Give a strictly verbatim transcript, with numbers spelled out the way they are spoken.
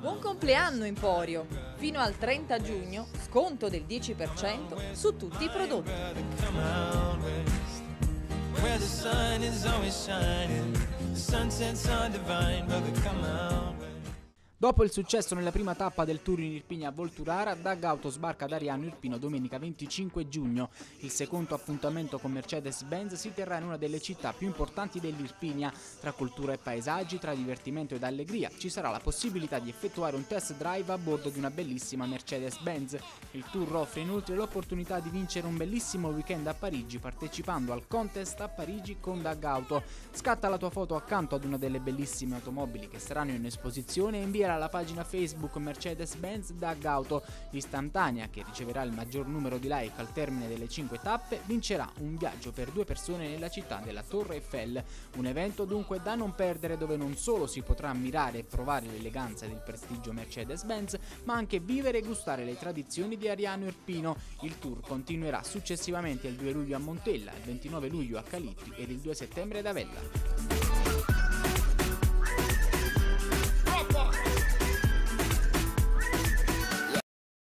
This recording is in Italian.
Buon compleanno Emporio! Fino al trenta giugno sconto del dieci per cento su tutti i prodotti. Dopo il successo nella prima tappa del Tour in Irpinia a Volturara, Dag Auto sbarca ad Ariano Irpino domenica venticinque giugno. Il secondo appuntamento con Mercedes-Benz si terrà in una delle città più importanti dell'Irpinia. Tra cultura e paesaggi, tra divertimento ed allegria, ci sarà la possibilità di effettuare un test drive a bordo di una bellissima Mercedes-Benz. Il Tour offre inoltre l'opportunità di vincere un bellissimo weekend a Parigi partecipando al contest a Parigi con Dag Auto. Scatta la tua foto accanto ad una delle bellissime automobili che saranno in esposizione e invia alla pagina Facebook Mercedes-Benz Dag Auto. L'istantanea, che riceverà il maggior numero di like al termine delle cinque tappe, vincerà un viaggio per due persone nella città della Torre Eiffel. Un evento dunque da non perdere, dove non solo si potrà ammirare e provare l'eleganza ed il prestigio Mercedes-Benz, ma anche vivere e gustare le tradizioni di Ariano Irpino. Il tour continuerà successivamente il due luglio a Montella, il ventinove luglio a Calippi ed il due settembre ad Avella.